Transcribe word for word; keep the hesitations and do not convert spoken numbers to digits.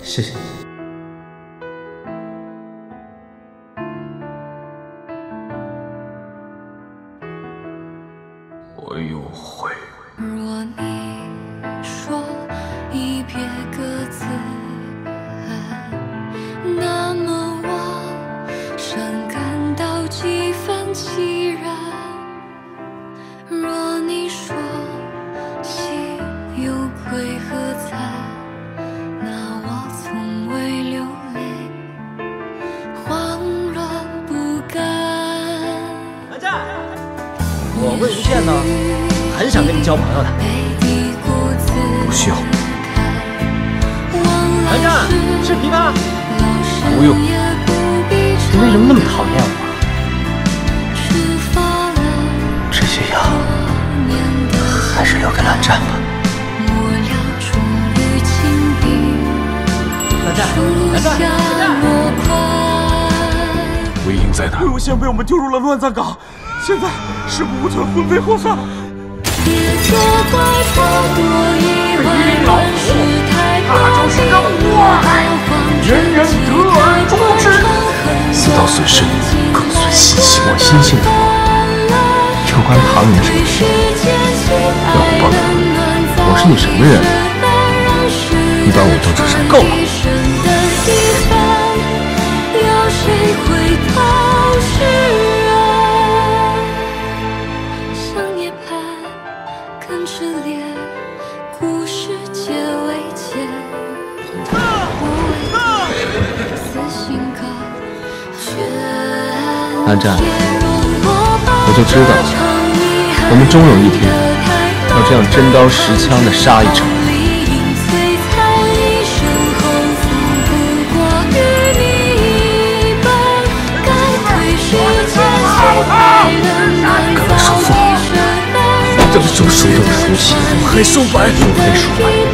谢谢。 我又会。 若你说一别各自安，那么我深感到几分凄然。若你说心有愧何惨，那我从未流泪，慌乱不甘。 蓝湛，我魏无羡呢，很想跟你交朋友的。 不需要。 蓝湛，吃枇杷？ 不用。 你为什么那么讨厌我？ 这些药还是留给蓝湛吧。 蓝湛，蓝湛，蓝湛！ 魏婴在哪？ 魏无羡被我们丢入了乱葬岗，现在尸骨无存，魂飞魄散。 别责怪他多疑问， 老虎，那就是个祸害，人人得而诛之。 死到损身，更损心性。 我心性的有关唐寅什么事？ 要我帮你？ 我是你什么人？ 一般我都只是够了。 有谁会逃世啊？像夜盼更炽烈，故事结尾前，死心歌蓝湛，我就知道，我们终有一天要这样真刀实枪的杀一场。 敢问首父，这是什么手段的书气？ 黑收白， 腹黑说白。